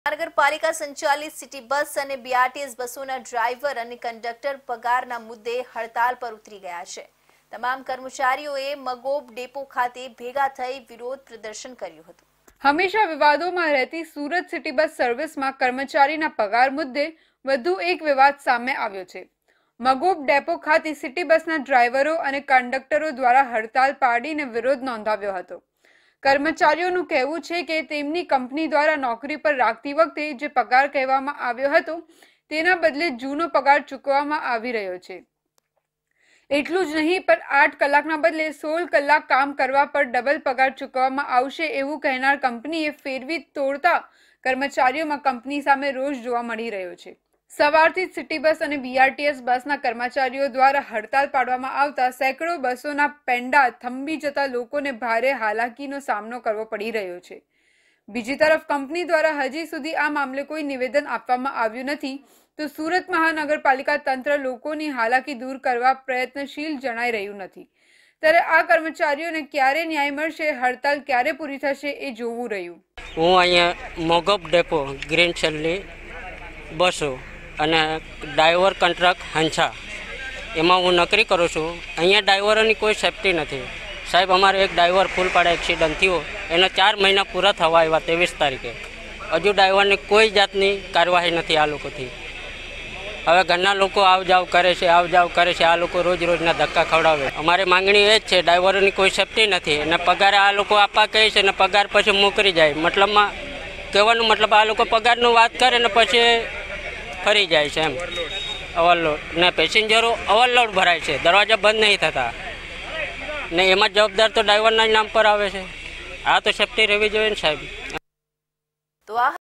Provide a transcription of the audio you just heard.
મહાનગરપાલિકા સંચાલિત city bus અને બીઆરટીએસ બસોના ડ્રાઈવર અને કંડક્ટર પગારના મુદ્દે હડતાલ પર ઉતરી ગયા છે। તમામ કર્મચારીઓએ મગોબ ડેપો ખાતે ભેગા થઈ વિરોધ પ્રદર્શન કર્યું હતું। હંમેશા વિવાદોમાં રહેતી સુરત સિટી બસ સર્વિસમાં કર્મચારીના પગાર મુદ્દે વધુ એક વિવાદ સામે આવ્યો છે। મગોબ ડેપો ખાતે સિટી બસના ડ્રાઈવરો અને કંડક્ટરો દ્વારા હડતાલ પાડીને વિરોધ નોંધાવ્યો હતો। કર્મચારીઓનું કહેવું છે કે તેમની કંપની દ્વારા નોકરી પર રાખતી વખતે જે પગાર કહેવામાં આવ્યો હતો તેના બદલે જૂનો પગાર ચૂકવવામાં આવી રહ્યો છે। એટલું જ નહીં પણ 8 કલાકના બદલે 16 કલાક કામ કરવા પર ડબલ પગાર ચૂકવવામાં આવશે એવું કહેનાર કંપનીએ ફેરવી તોડતા કર્મચારીઓમાં કંપની સામે રોષ જોવા મળી રહ્યો છે। સવારથી સિટી બસ અને બીઆરટીએસ બસના કર્મચારીઓ દ્વારા હડતાલ પાડવામાં આવતા સેંકડો બસોના પેંડા થંભી જતા લોકોને ભારે હાલાકીનો સામનો કરવો પડી રહ્યો છે। બીજી તરફ કંપની દ્વારા હજી સુધી આ મામલે કોઈ નિવેદન આપવામાં આવ્યું નથી તો સુરત મહાનગરપાલિકા તંત્ર લોકોની હાલાકી દૂર કરવા પ્રયત્નશીલ જણાઈ રહ્યું નથી। ત્યારે આ કર્મચારીઓને ક્યારે ન્યાય મળશે, હડતાલ ક્યારે પૂરી થશે એ જોવું રહ્યું। હું અહીંયા મોગોબ ડેપો ગ્રીન શેલની બસો અને ડ્રાઈવર કોન્ટ્રાક્ટ હંસા એમાં હું નોકરી કરું છું। અહીંયા ડ્રાઈવરોની કોઈ સેફ્ટી નથી સાહેબ। અમારે એક ડ્રાઈવર ફૂલપાડા એક્સિડન્ટ થયો, એના 4 મહિના પૂરા થવા આવ્યા 23 તારીખે, હજુ ડ્રાઈવરની કોઈ જાતની કાર્યવાહી નથી આ લોકોથી। હવે ઘરના લોકો આવ જાવ કરે છે, આ લોકો રોજ રોજના ધક્કા ખવડાવે। અમારી માંગણી એ જ છે, ડ્રાઈવરોની કોઈ સેફ્ટી નથી અને પગાર આ લોકો આપવા કહે છે ને પગાર પછી મોકલી જાય। મતલબમાં કહેવાનો મતલબ આ લોકો પગારનું વાત કરે ને પછી ફરી જાય છે એમ। ઓવરલોડ ને પેસેન્જરો ઓવરલોડ ભરાય છે, દરવાજા બંધ નહીં થતા ને એમાં જવાબદાર તો ડ્રાઈવરના નામ પર આવે છે। આ તો સેફ્ટી રહેવી જોઈએ ને સાહેબ। તો આ